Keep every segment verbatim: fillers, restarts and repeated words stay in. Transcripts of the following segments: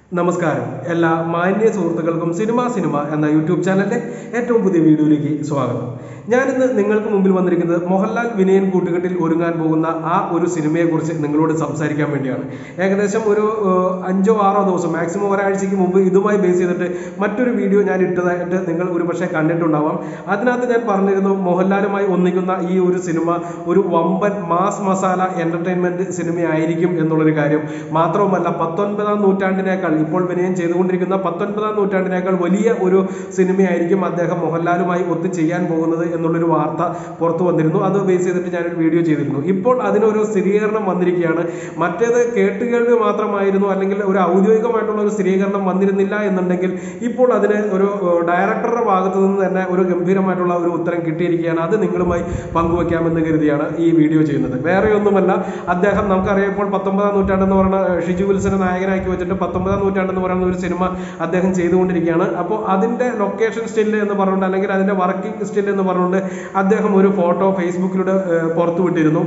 നമസ്കാരം എല്ലാ മാന്യ സുഹൃത്തുക്കൾക്കും സിനിമ സിനിമ എന്ന യൂട്യൂബ് ചാനലിന്റെ ഏറ്റവും പുതിയ വീഡിയോയിലേക്ക് സ്വാഗതം. ഞാനിന്ന് നിങ്ങൾക്ക് മുമ്പിൽ വന്നിരിക്കുന്നത് മോഹൻലാൽ വിനയൻ കൂട്ടുകെട്ടിൽ ഒരുങ്ങാൻ പോകുന്ന ആ ഒരു സിനിമയെക്കുറിച്ച് നിങ്ങളോട് സംസാരിക്കാൻ വേണ്ടിയാണ്. ഏകദേശം ഒരു അഞ്ചോ ആറോ ദിവസം മാക്സിമം ഒരാഴ്ചയ്ക്ക് മുമ്പ് ഇതുമായി ബേസ് ചെയ്തിട്ട് മറ്റൊരു വീഡിയോ ഞാൻ ഇട്ടതായിട്ട് നിങ്ങൾ ഒരു പക്ഷേ കണ്ടിട്ടുണ്ടാവാം. അതിനകത്ത് ഞാൻ പറഞ്ഞിരുന്നു മോഹൻലാലുമായി ഒന്നിക്കുന്ന ഈ ഒരു സിനിമ ഒരു വമ്പൻ മാസ് മസാല എന്റർടൈൻമെന്റ് സിനിമയായിരിക്കും എന്നുള്ളൊരു കാര്യം. മാത്രവുമല്ല പത്തൊൻപതാം നൂറ്റാണ്ടിനേക്കാൾ ഇപ്പോൾ വിനയൻ ചെയ്തുകൊണ്ടിരിക്കുന്ന പത്തൊൻപതാം നൂറ്റാണ്ടിനേക്കാൾ വലിയ ഒരു സിനിമയായിരിക്കും അദ്ദേഹം മോഹൻലാലുമായി ഒത്തു ചെയ്യാൻ പോകുന്നത് എന്നുള്ളൊരു വാർത്ത പുറത്തു വന്നിരുന്നു. അത് ബേസ് ചെയ്തിട്ട് ഞാനൊരു വീഡിയോ ചെയ്തിരുന്നു. ഇപ്പോൾ അതിനൊരു സ്ഥിരീകരണം വന്നിരിക്കുകയാണ്. മറ്റേത് കേട്ടുകേൾവി മാത്രമായിരുന്നു, അല്ലെങ്കിൽ ഒരു ഔദ്യോഗികമായിട്ടുള്ള ഒരു സ്ഥിരീകരണം വന്നിരുന്നില്ല എന്നുണ്ടെങ്കിൽ ഇപ്പോൾ അതിന് ഒരു ഡയറക്ടറുടെ ഭാഗത്തു നിന്ന് തന്നെ ഒരു ഗംഭീരമായിട്ടുള്ള ഒരു ഉത്തരം കിട്ടിയിരിക്കുകയാണ്. അത് നിങ്ങളുമായി പങ്കുവയ്ക്കാമെന്ന് കരുതിയാണ് ഈ വീഡിയോ ചെയ്യുന്നത്. വേറെ ഒന്നുമല്ല, അദ്ദേഹം നമുക്കറിയാം ഇപ്പോൾ പത്തൊമ്പതാം നൂറ്റാണ്ടെന്ന് പറയുന്ന ഷിജു വിൽസനെ നായകനാക്കി വെച്ചിട്ട് പത്തൊമ്പതാം നൂറ്റാണ്ടെന്ന് പറയുന്ന ഒരു സിനിമ അദ്ദേഹം ചെയ്തുകൊണ്ടിരിക്കുകയാണ്. അപ്പോൾ അതിന്റെ ലൊക്കേഷൻ സ്റ്റില്ല് എന്ന് പറഞ്ഞുകൊണ്ട്, അല്ലെങ്കിൽ അതിന്റെ വർക്കിംഗ് സ്റ്റില്ല് എന്ന് പറഞ്ഞുകൊണ്ട് അദ്ദേഹം ഒരു ഫോട്ടോ ഫേസ്ബുക്കിലൂടെ പുറത്തു വിട്ടിരുന്നു.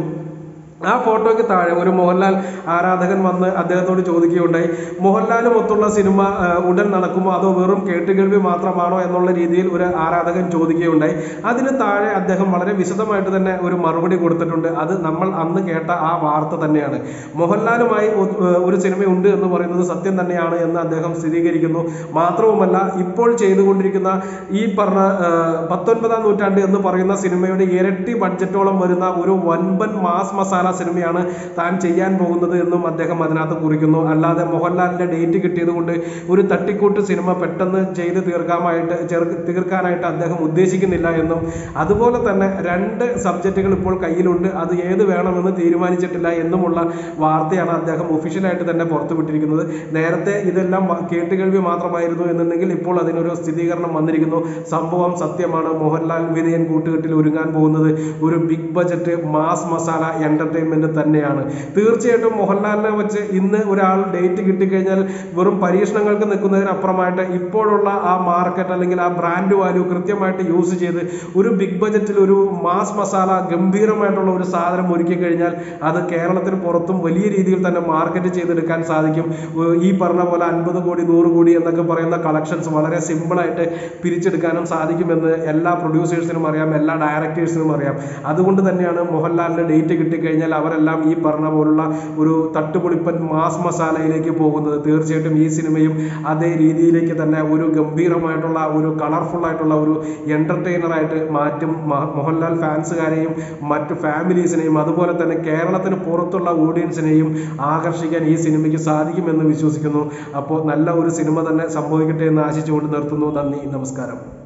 ആ ഫോട്ടോയ്ക്ക് താഴെ ഒരു മോഹൻലാൽ ആരാധകൻ വന്ന് അദ്ദേഹത്തോട് ചോദിക്കുകയുണ്ടായി, മോഹൻലാലും ഒത്തുള്ള സിനിമ ഉടൻ നടക്കുമോ അതോ വെറും കേട്ടുകേൾവി മാത്രമാണോ എന്നുള്ള രീതിയിൽ ഒരു ആരാധകൻ ചോദിക്കുകയുണ്ടായി. അതിന് താഴെ അദ്ദേഹം വളരെ വിശദമായിട്ട് തന്നെ ഒരു മറുപടി കൊടുത്തിട്ടുണ്ട്. അത് നമ്മൾ അന്ന് കേട്ട ആ വാർത്ത തന്നെയാണ്. മോഹൻലാലുമായി ഒരു സിനിമയുണ്ട് എന്ന് പറയുന്നത് സത്യം തന്നെയാണ് എന്ന് അദ്ദേഹം സ്ഥിരീകരിക്കുന്നു. മാത്രവുമല്ല, ഇപ്പോൾ ചെയ്തുകൊണ്ടിരിക്കുന്ന ഈ പറഞ്ഞ പത്തൊൻപതാം നൂറ്റാണ്ട് എന്ന് പറയുന്ന സിനിമയുടെ ഇരട്ടി ബഡ്ജറ്റോളം വരുന്ന ഒരു വൻപൻ മാസ് മസാല സിനിമയാണ് താൻ ചെയ്യാൻ പോകുന്നത് എന്നും അദ്ദേഹം അതിനകത്ത് കുറിക്കുന്നു. അല്ലാതെ മോഹൻലാലിന്റെ ഡേറ്റ് കിട്ടിയത് കൊണ്ട് ഒരു തട്ടിക്കൂട്ട് സിനിമ പെട്ടെന്ന് ചെയ്ത് തീർക്കാമായിട്ട് തീർക്കാനായിട്ട് അദ്ദേഹം ഉദ്ദേശിക്കുന്നില്ല എന്നും, അതുപോലെ തന്നെ രണ്ട് സബ്ജക്റ്റുകൾ ഇപ്പോൾ കയ്യിലുണ്ട്, അത് ഏത് വേണമെന്ന് തീരുമാനിച്ചിട്ടില്ല എന്നുമുള്ള വാർത്തയാണ് അദ്ദേഹം ഒഫീഷ്യലായിട്ട് തന്നെ പുറത്തുവിട്ടിരിക്കുന്നത്. നേരത്തെ ഇതെല്ലാം കേട്ടുകേൾവി മാത്രമായിരുന്നു എന്നുണ്ടെങ്കിൽ ഇപ്പോൾ അതിനൊരു സ്ഥിരീകരണം വന്നിരിക്കുന്നു. സംഭവം സത്യമാണ്. മോഹൻലാൽ വിനയൻ കൂട്ടുകെട്ടിൽ ഒരുങ്ങാൻ പോകുന്നത് ഒരു big budget mass masala entertainment തന്നെയാണ്. തീർച്ചയായിട്ടും മോഹൻലാലിനെ വെച്ച് ഇന്ന് ഒരാൾ ഡേറ്റ് കിട്ടിക്കഴിഞ്ഞാൽ വെറും പരീക്ഷണങ്ങൾക്ക് നിൽക്കുന്നതിനപ്പുറമായിട്ട് ഇപ്പോഴുള്ള ആ മാർക്കറ്റ് അല്ലെങ്കിൽ ആ ബ്രാൻഡ് വാല്യൂ കൃത്യമായിട്ട് യൂസ് ചെയ്ത് ഒരു ബിഗ് ബജറ്റിൽ ഒരു മാസ് മസാല ഗംഭീരമായിട്ടുള്ള ഒരു സാധനം ഒരുക്കി കഴിഞ്ഞാൽ അത് കേരളത്തിന് പുറത്തും വലിയ രീതിയിൽ തന്നെ മാർക്കറ്റ് ചെയ്തെടുക്കാൻ സാധിക്കും. ഈ പറഞ്ഞ പോലെ അൻപത് കോടി നൂറ് കോടി എന്നൊക്കെ പറയുന്ന കളക്ഷൻസ് വളരെ സിമ്പിളായിട്ട് പിരിച്ചെടുക്കാനും സാധിക്കുമെന്ന് എല്ലാ പ്രൊഡ്യൂസേഴ്സിനും അറിയാം, എല്ലാ ഡയറക്ടേഴ്സിനും അറിയാം. അതുകൊണ്ട് തന്നെയാണ് മോഹൻലാലിന്റെ ഡേറ്റ് കിട്ടിക്കഴിഞ്ഞാൽ അവരെല്ലാം ഈ പറഞ്ഞ പോലുള്ള ഒരു തട്ടുപൊളിപ്പൻ മാസ് മസാലയിലേക്ക് പോകുന്നത്. തീർച്ചയായിട്ടും ഈ സിനിമയും അതേ രീതിയിലേക്ക് തന്നെ ഒരു ഗംഭീരമായിട്ടുള്ള ഒരു കളർഫുൾ ആയിട്ടുള്ള ഒരു എന്റർടൈനറായിട്ട് മാറ്റും. മോഹൻലാൽ ഫാൻസുകാരെയും മറ്റു ഫാമിലീസിനെയും അതുപോലെ തന്നെ കേരളത്തിന് പുറത്തുള്ള ഓഡിയൻസിനെയും ആകർഷിക്കാൻ ഈ സിനിമയ്ക്ക് സാധിക്കുമെന്ന് വിശ്വസിക്കുന്നു. അപ്പോൾ നല്ല ഒരു സിനിമ തന്നെ സംഭവിക്കട്ടെ എന്ന് ആശിച്ചുകൊണ്ട് നിർത്തുന്നു. നന്ദി, നമസ്കാരം.